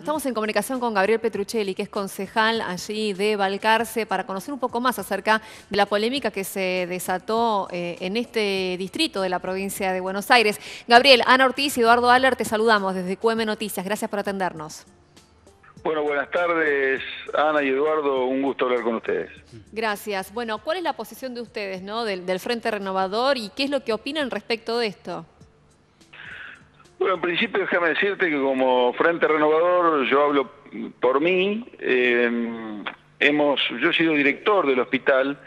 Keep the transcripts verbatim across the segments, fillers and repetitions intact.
Estamos en comunicación con Gabriel Petruccelli, que es concejal allí de Balcarce, para conocer un poco más acerca de la polémica que se desató eh, en este distrito de la provincia de Buenos Aires. Gabriel, Ana Ortiz y Eduardo Aller, te saludamos desde Q M Noticias. Gracias por atendernos. Bueno, buenas tardes, Ana y Eduardo, un gusto hablar con ustedes. Gracias. Bueno, ¿cuál es la posición de ustedes, ¿no? del, del Frente Renovador, y qué es lo que opinan respecto de esto? Bueno, en principio déjame decirte que como Frente Renovador, yo hablo por mí, eh, hemos, yo he sido director del hospital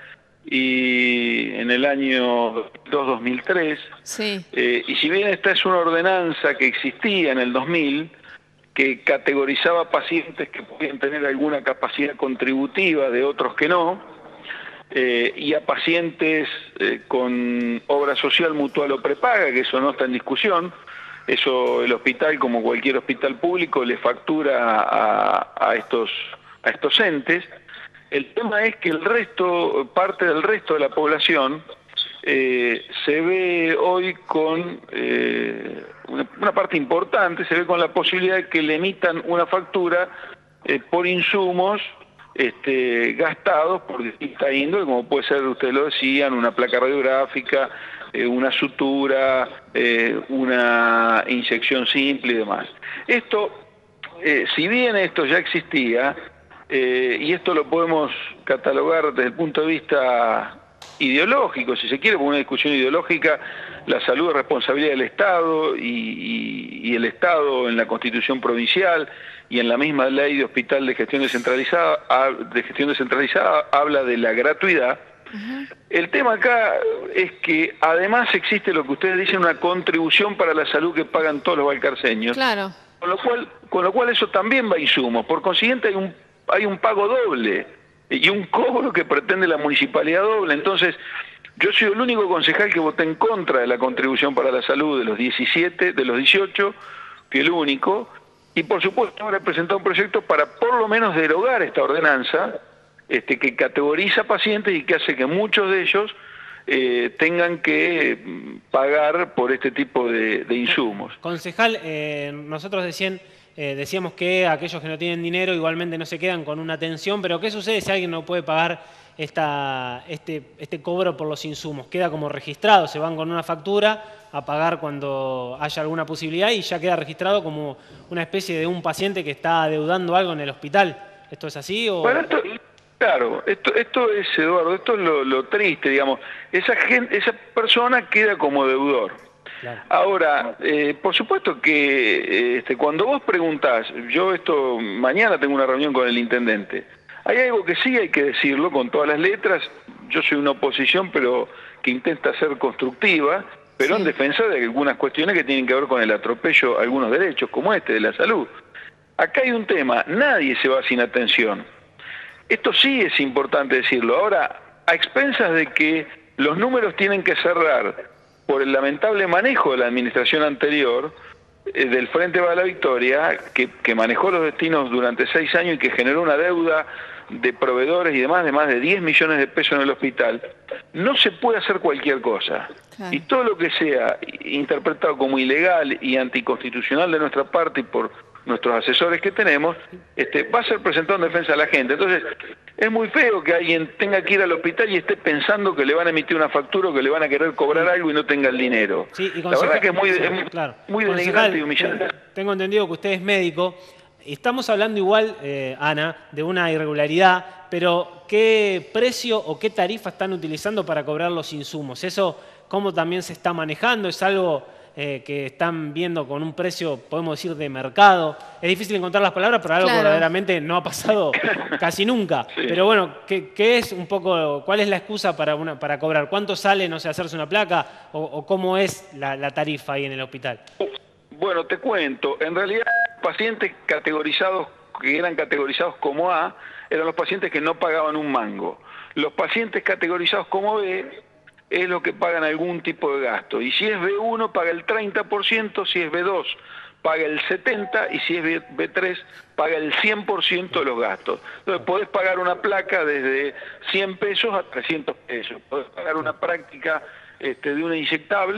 y en el año dos mil tres, sí. eh, y si bien esta es una ordenanza que existía en el dos mil, que categorizaba pacientes que podían tener alguna capacidad contributiva de otros que no, eh, y a pacientes eh, con obra social mutual o prepaga, que eso no está en discusión. Eso el hospital, como cualquier hospital público, le factura a, a, estos, a estos entes. El tema es que el resto, parte del resto de la población, eh, se ve hoy con eh, una, una parte importante, se ve con la posibilidad de que le emitan una factura eh, por insumos este, gastados por distinta índole, como puede ser, ustedes lo decían, una placa radiográfica, eh, una sutura, eh, una inyección simple y demás. Esto, eh, si bien esto ya existía, eh, y esto lo podemos catalogar desde el punto de vista ideológico, si se quiere, por una discusión ideológica, la salud es responsabilidad del Estado y, y, y el Estado en la Constitución provincial y en la misma ley de hospital de gestión descentralizada, de gestión descentralizada habla de la gratuidad. Uh-huh. El tema acá es que además existe lo que ustedes dicen, una contribución para la salud que pagan todos los balcarceños. Claro. Con lo cual, con lo cual eso también va a insumos. Por consiguiente hay un, hay un pago doble y un cobro que pretende la municipalidad doble. Entonces, yo soy el único concejal que voté en contra de la contribución para la salud de los diecisiete, de los dieciocho, que el único, y por supuesto ahora he presentado un proyecto para por lo menos derogar esta ordenanza, este, que categoriza pacientes y que hace que muchos de ellos eh, tengan que pagar por este tipo de, de insumos. Concejal, eh, nosotros decían... Eh, decíamos que aquellos que no tienen dinero igualmente no se quedan con una atención, pero ¿qué sucede si alguien no puede pagar esta, este, este cobro por los insumos? Queda como registrado, se van con una factura a pagar cuando haya alguna posibilidad y ya queda registrado como una especie de un paciente que está adeudando algo en el hospital. ¿Esto es así? O... Bueno, esto, claro, esto, esto es, Eduardo, esto es lo, lo triste, digamos. Esa, gente, esa persona queda como deudor. Claro. Ahora, eh, por supuesto que este, cuando vos preguntás, yo esto, mañana tengo una reunión con el intendente, hay algo que sí hay que decirlo con todas las letras. Yo soy una oposición, pero que intenta ser constructiva, pero sí, en defensa de algunas cuestiones que tienen que ver con el atropello a algunos derechos, como este de la salud. Acá hay un tema, nadie se va sin atención. Esto sí es importante decirlo. Ahora, a expensas de que los números tienen que cerrar por el lamentable manejo de la administración anterior, eh, del Frente para la Victoria, que, que manejó los destinos durante seis años y que generó una deuda de proveedores y demás de más de diez millones de pesos en el hospital, no se puede hacer cualquier cosa. Claro. Y todo lo que sea interpretado como ilegal y anticonstitucional de nuestra parte y por nuestros asesores que tenemos, este, va a ser presentado en defensa de la gente. Entonces, es muy feo que alguien tenga que ir al hospital y esté pensando que le van a emitir una factura o que le van a querer cobrar algo y no tenga el dinero. Sí, y la verdad que es muy, sí, es claro. muy denigrante y humillante. Tengo entendido que usted es médico. Estamos hablando igual, eh, Ana, de una irregularidad, pero ¿qué precio o qué tarifa están utilizando para cobrar los insumos? ¿Eso cómo también se está manejando? ¿Es algo eh, que están viendo con un precio, podemos decir, de mercado? Es difícil encontrar las palabras, pero algo claro. verdaderamente no ha pasado casi nunca. Sí. Pero bueno, ¿qué, ¿qué es un poco, cuál es la excusa para, una, para cobrar? ¿Cuánto sale, no sé, hacerse una placa? ¿O, o cómo es la, la tarifa ahí en el hospital? Bueno, te cuento. En realidad, pacientes categorizados, que eran categorizados como A, eran los pacientes que no pagaban un mango. Los pacientes categorizados como B es lo que pagan algún tipo de gasto. Y si es B uno, paga el treinta por ciento, si es B dos, paga el setenta por ciento, y si es B tres, paga el cien por ciento de los gastos. Entonces, podés pagar una placa desde cien pesos a trescientos pesos. Podés pagar una práctica este, de una inyectable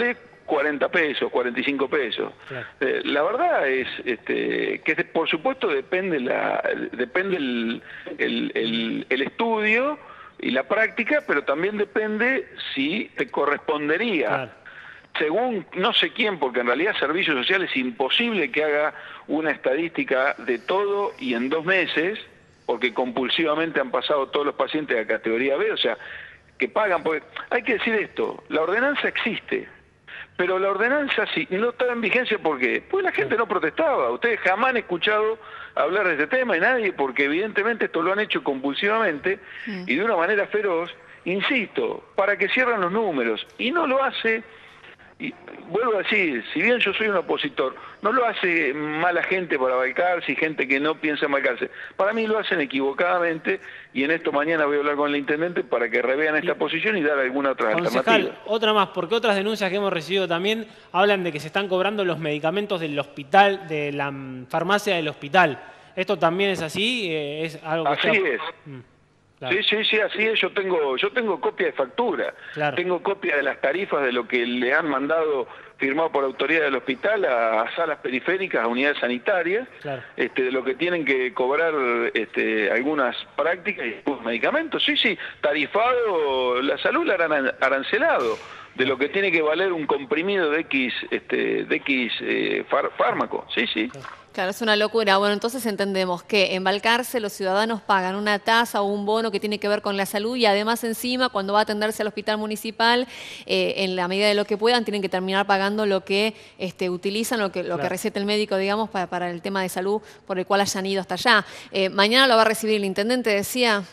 cuarenta pesos, cuarenta y cinco pesos. Claro. Eh, la verdad es este, que por supuesto depende, la, depende el, el, el, el estudio y la práctica, pero también depende si te correspondería. Claro. Según no sé quién, porque en realidad Servicios Sociales es imposible que haga una estadística de todo y en dos meses, porque compulsivamente han pasado todos los pacientes a categoría B, o sea, que pagan, porque hay que decir esto, la ordenanza existe, pero la ordenanza sí, no está en vigencia, ¿por qué? Pues la gente no protestaba, ustedes jamás han escuchado hablar de este tema y nadie, porque evidentemente esto lo han hecho compulsivamente mm. y de una manera feroz, insisto, para que cierren los números, y no lo hace... Y vuelvo a decir, si bien yo soy un opositor, no lo hace mala gente para Balcarce y gente que no piensa en Balcarce. Para mí lo hacen equivocadamente y en esto mañana voy a hablar con el intendente para que revean esta posición y dar alguna otra Concejal, alternativa. Otra más, porque otras denuncias que hemos recibido también hablan de que se están cobrando los medicamentos del hospital, de la farmacia del hospital. ¿Esto también es así? ¿Es algo que así está... es. Mm. Claro. Sí, sí, sí, así es. Yo tengo, yo tengo copia de factura, claro. Tengo copia de las tarifas de lo que le han mandado firmado por autoridad del hospital a, a salas periféricas, a unidades sanitarias, claro. este, de lo que tienen que cobrar este, algunas prácticas y algunos medicamentos. Sí, sí, tarifado, la salud la han arancelado, de lo que tiene que valer un comprimido de X, este, de X eh, fár, fármaco. Sí, sí. Claro. Claro, es una locura. Bueno, entonces entendemos que en Balcarce los ciudadanos pagan una tasa o un bono que tiene que ver con la salud y además encima cuando va a atenderse al hospital municipal, eh, en la medida de lo que puedan, tienen que terminar pagando lo que este, utilizan, lo que, lo claro. que receta el médico, digamos, para, para el tema de salud por el cual hayan ido hasta allá. Eh, mañana lo va a recibir el intendente, decía...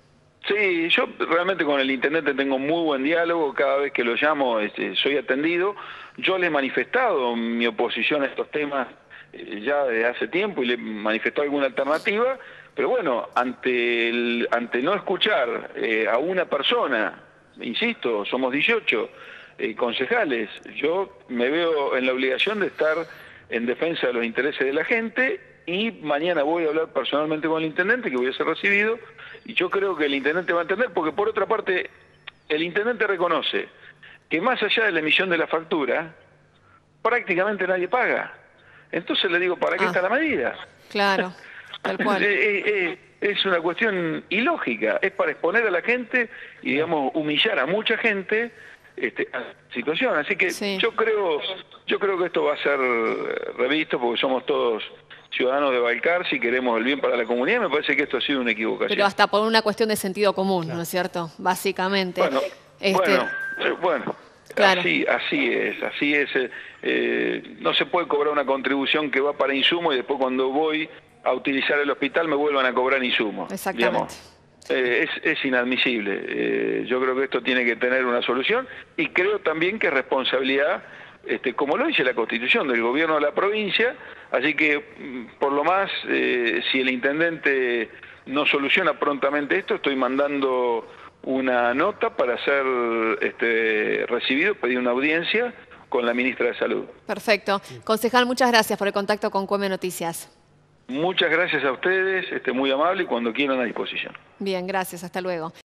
Sí, yo realmente con el intendente tengo muy buen diálogo, cada vez que lo llamo este, soy atendido. Yo le he manifestado mi oposición a estos temas ya desde hace tiempo y le manifestó alguna alternativa, pero bueno, ante el, ante no escuchar eh, a una persona, insisto, somos dieciocho eh, concejales, yo me veo en la obligación de estar en defensa de los intereses de la gente y mañana voy a hablar personalmente con el intendente, que voy a ser recibido, y yo creo que el intendente va a entender, porque por otra parte, el intendente reconoce que más allá de la emisión de la factura, prácticamente nadie paga. Entonces le digo, ¿para qué ah, está la medida? Claro, tal cual. eh, eh, es una cuestión ilógica, es para exponer a la gente y, digamos, humillar a mucha gente este, a la situación. Así que sí. yo creo yo creo que esto va a ser revisto porque somos todos ciudadanos de Balcarce y queremos el bien para la comunidad. Me parece que esto ha sido una equivocación. Pero hasta por una cuestión de sentido común, claro. ¿no es cierto? Básicamente. Bueno, este... bueno, eh, bueno. Claro. Así, así es, así es. Eh, no se puede cobrar una contribución que va para insumo y después cuando voy a utilizar el hospital me vuelvan a cobrar insumos. Exactamente. Eh, es, es inadmisible. Eh, yo creo que esto tiene que tener una solución y creo también que es responsabilidad, este, como lo dice la Constitución, del gobierno de la provincia. Así que, por lo más, eh, si el intendente no soluciona prontamente esto, estoy mandando una nota para ser este, recibido, pedir una audiencia con la ministra de Salud. Perfecto. Concejal, muchas gracias por el contacto con Cueme Noticias. Muchas gracias a ustedes, este, muy amable y cuando quieran a disposición. Bien, gracias. Hasta luego.